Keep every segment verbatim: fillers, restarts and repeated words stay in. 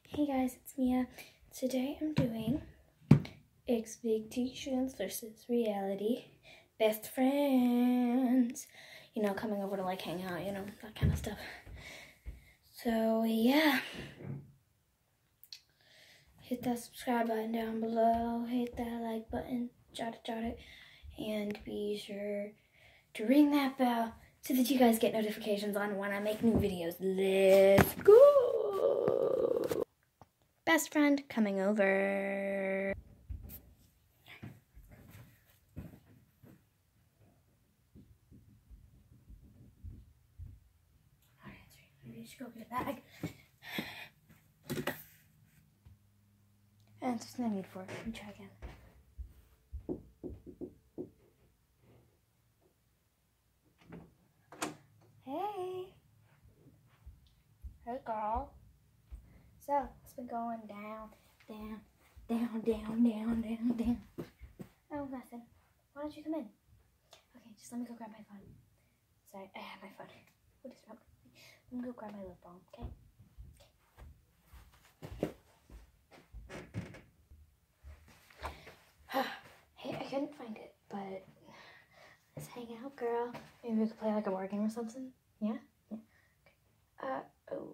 Hey guys, it's Mia. Today I'm doing Expectations versus Reality. Best friends. You know, coming over to like hang out, you know, that kind of stuff. So yeah. Hit that subscribe button down below. Hit that like button. Jot it, jot it. And be sure to ring that bell so that you guys get notifications on when I make new videos. Let's go! Best friend coming over. Alright, maybe you should go get a bag. And there's no need for it. Let me try again. Hey. Hey, girl. So, it's been going down, down, down, down, down, down, down. Oh, nothing. Why don't you come in? Okay, just let me go grab my phone. Sorry, I have my phone. What is wrong with me? Let me go grab my lip balm, okay? Okay. Hey, I couldn't find it, but let's hang out, girl. Maybe we could play like a board game or something. Yeah? Yeah. Okay. Uh, oh.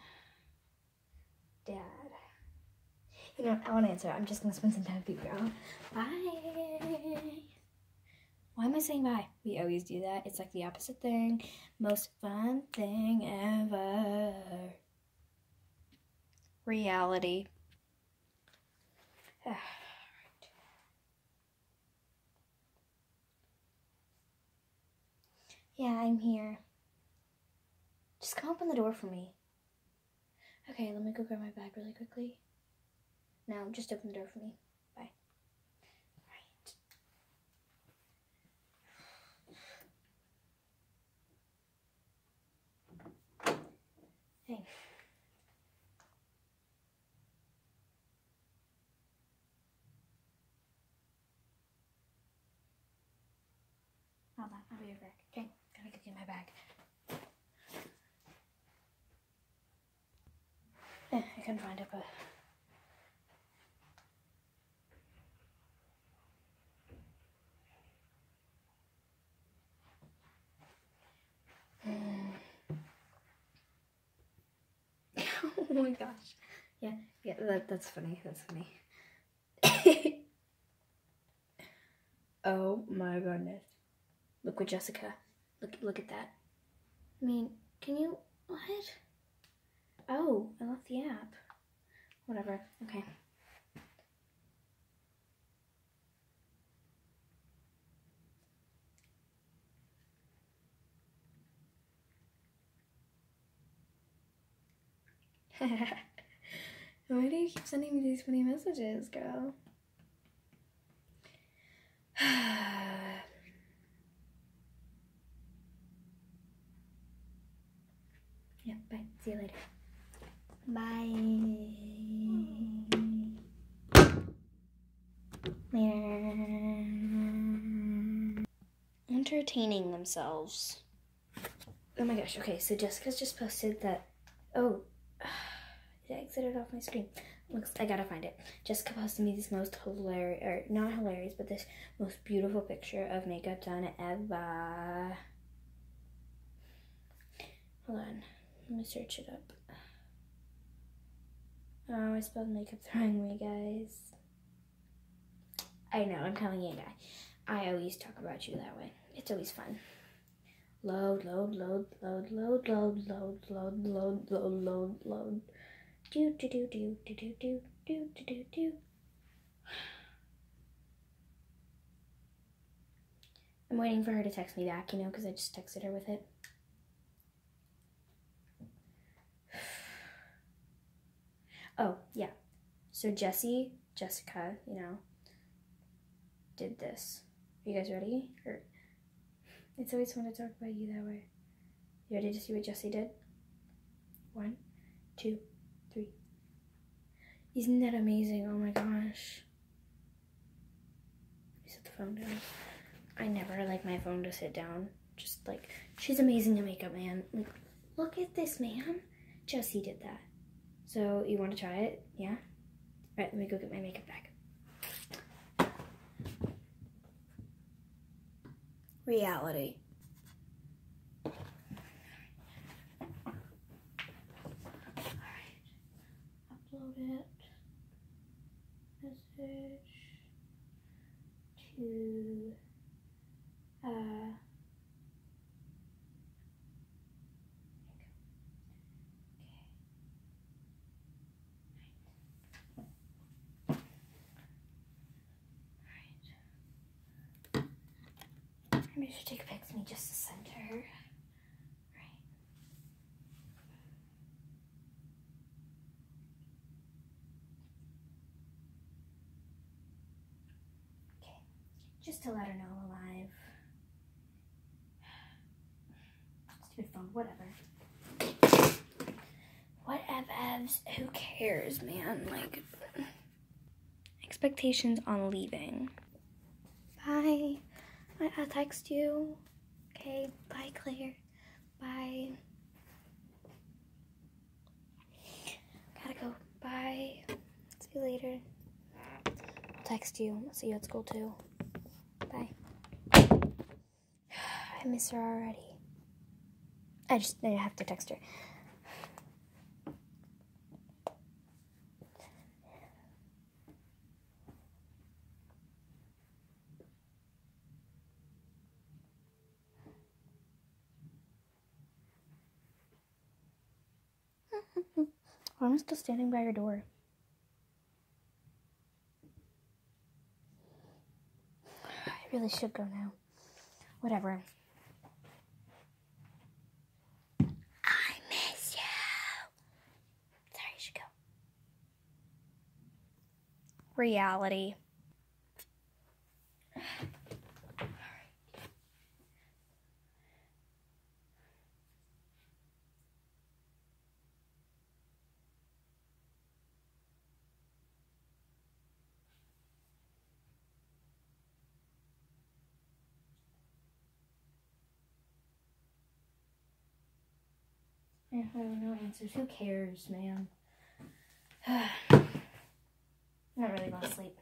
Dad. You know, I want to answer. I'm just going to spend some time with you, girl. Bye. Why am I saying bye? We always do that. It's like the opposite thing. Most fun thing ever. Reality. Right. Yeah, I'm here. Just come open the door for me. Okay, let me go grab my bag really quickly. Now, just open the door for me. Bye. Right. Hey. Hold on, I'll be right back. Okay, gotta go get my bag. Eh, I couldn't find it, but... Oh my gosh. Yeah, yeah, that, that's funny, that's funny. Oh my goodness. Look with Jessica. Look, look at that. I mean, can you, what? Oh, I left the app. Whatever, okay. Why do you keep sending me these funny messages, girl? Yeah, bye. See you later. Bye. Later. Entertaining themselves. Oh my gosh, okay, so Jessica's just posted that, oh, it exited off my screen. Looks, I gotta find it. Jessica posted me this most hilarious, or not hilarious, but this most beautiful picture of makeup done ever. Hold on, let me search it up. Oh, I spelled makeup the wrong way, guys. I know, I'm calling you a guy. I always talk about you that way. It's always fun. Load, load, load, load, load, load, load, load, load, load, load, load. Do, do, do, do, do, do, do, do, do, do, do. I'm waiting for her to text me back, you know, because I just texted her with it. Oh, yeah. So Jessie, Jessica, you know, did this. Are you guys ready? Or, it's always fun to talk about you that way. You ready to see what Jessie did? One, two, three. Isn't that amazing? Oh my gosh. Let me set the phone down. I never like my phone to sit down. Just like, she's amazing at makeup, man. Like, look at this, man. Jessie did that. So you want to try it? Yeah? All right, let me go get my makeup bag. Reality. Alright. Upload it. Message to uh maybe I should take a pic of me just to center. Right. Okay. Just to let her know I'm alive. Stupid phone, whatever. Whatevs, who cares, man? Like, expectations on leaving. Bye. I, I'll text you. Okay, bye, Claire. Bye. Gotta go. Bye. See you later. I'll text you. I'll see you at school too. Bye. I miss her already. I just I have to text her. Why am I still standing by your door? I really should go now. Whatever. I miss you. Sorry, you should go. Reality. Yeah, I have no answers. Who cares, man? I'm not really going to sleep.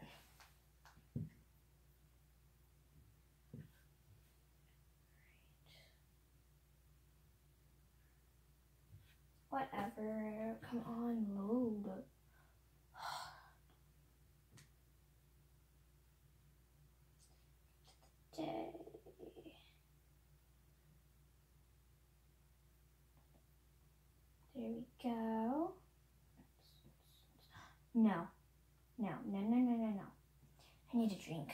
Whatever. Come on, load. Day. There we go. No. No, no, no, no, no, no. I need a drink.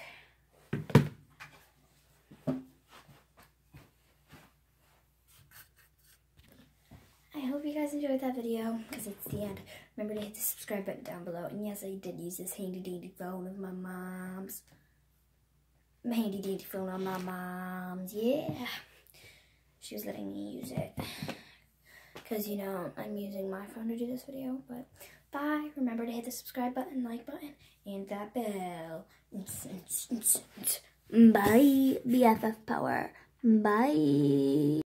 I hope you guys enjoyed that video, because it's the end. Remember to hit the subscribe button down below. And yes, I did use this handy dandy phone of my mom's. My handy dandy phone on my mom's, yeah. She was letting me use it. Because, you know, I'm using my phone to do this video. But, bye. Remember to hit the subscribe button, like button, and that bell. Bye. B F F power. Bye.